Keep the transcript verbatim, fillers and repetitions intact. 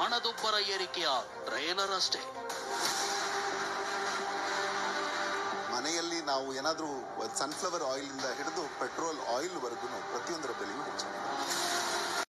ಹಣದುಬ್ಬರ ಏರಿಕೆಯ ಟ್ರೇಲರ್ ಅಷ್ಟೇ. ಮನೆಯಲ್ಲಿ ನಾವು ಏನಾದ್ರೂ ಸನ್ಫ್ಲವರ್ ಆಯಿಲ್ ಇಂದ ಹಿಡಿದು ಪೆಟ್ರೋಲ್